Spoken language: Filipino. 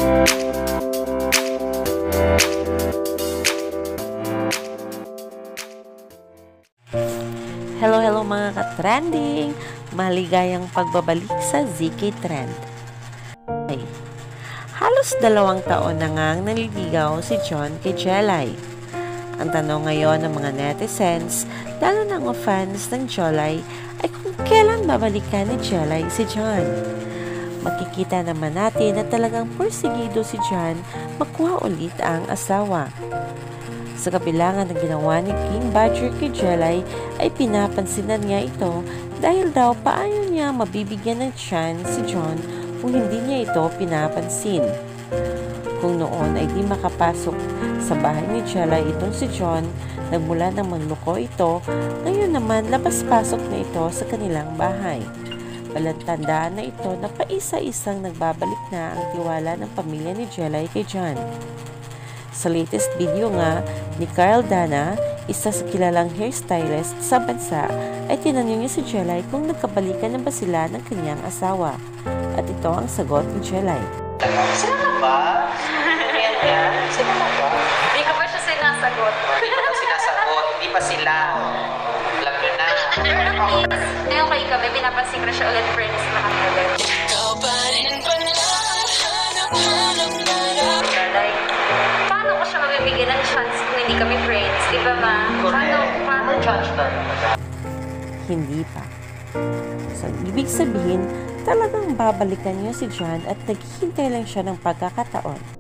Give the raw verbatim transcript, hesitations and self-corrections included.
Hello, hello mga ka-trending! Maligayang pagbabalik sa Z K Trend. Ay, halos dalawang taon na ngang naliligaw si John kay Jelay. Ang tanong ngayon ng mga netizens, lalo ng mga fans ng Jelay, ay kung kailan babalikan ni Jelay si John. Makikita naman natin na talagang porsigido si John makuha ulit ang asawa. Sa kabilangan ng ginawa ni King Badger kay Jelay ay pinapansinan niya ito dahil daw paano niya mabibigyan ng chance si John kung hindi niya ito pinapansin. Kung noon ay di makapasok sa bahay ni Jelay itong si John, nagmula ng manloko ito, ngayon naman labas-pasok na ito sa kanilang bahay. Palatandaan na ito na paisa-isang nagbabalik na ang tiwala ng pamilya ni Jelay kay John. Sa latest video nga ni Kyle Dana, isa sa kilalang hairstylist sa bansa, ay tinanong niya si Jelay kung nagkabalikan na ba sila ng kanyang asawa. At ito ang sagot ni Jelay. Sila na ba? Yan yan? Sila na ba? Hindi ko pa siya sinasagot. Hindi pa sinasagot. Hindi pa sila. Alam nyo na. Pero at least, ngayon kay kami, pinapansin ko na siya ulit friends na kami ulit. Like, paano ko siya mabibigyan ng chance kung hindi kami friends? Di ba ma? Paano? Paano? Chance na. Hindi pa. So, ibig sabihin, talagang babalikan niyo si John at naghihintay lang siya ng pagkakataon.